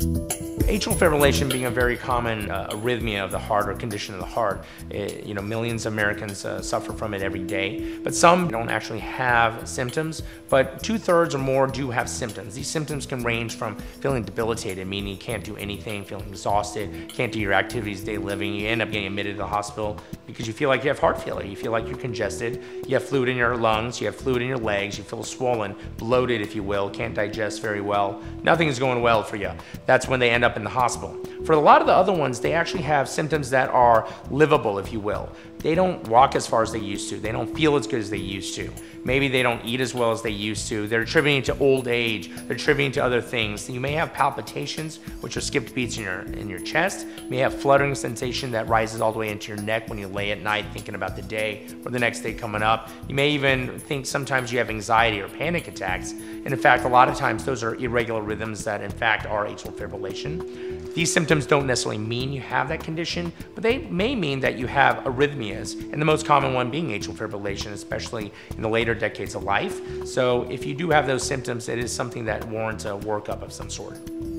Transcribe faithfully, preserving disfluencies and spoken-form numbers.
Atrial fibrillation being a very common uh, arrhythmia of the heart or condition of the heart. It, you know, millions of Americans uh, suffer from it every day, but some don't actually have symptoms, but two-thirds or more do have symptoms. These symptoms can range from feeling debilitated, meaning you can't do anything, feeling exhausted, can't do your activities of daily living, you end up getting admitted to the hospital because you feel like you have heart failure, you feel like you're congested, you have fluid in your lungs, you have fluid in your legs, you feel swollen, bloated if you will, can't digest very well, nothing is going well for you. That's when they end up in the hospital. For a lot of the other ones, they actually have symptoms that are livable, if you will. They don't walk as far as they used to. They don't feel as good as they used to. Maybe they don't eat as well as they used to. They're attributing to old age. They're attributing to other things. You may have palpitations, which are skipped beats in your, in your chest. You may have fluttering sensation that rises all the way into your neck when you lay at night thinking about the day or the next day coming up. You may even think sometimes you have anxiety or panic attacks. And in fact, a lot of times those are irregular rhythms that in fact are atrial fibrillation. These symptoms don't necessarily mean you have that condition, but they may mean that you have arrhythmias, and the most common one being atrial fibrillation, especially in the later decades of life. So if you do have those symptoms, it is something that warrants a workup of some sort.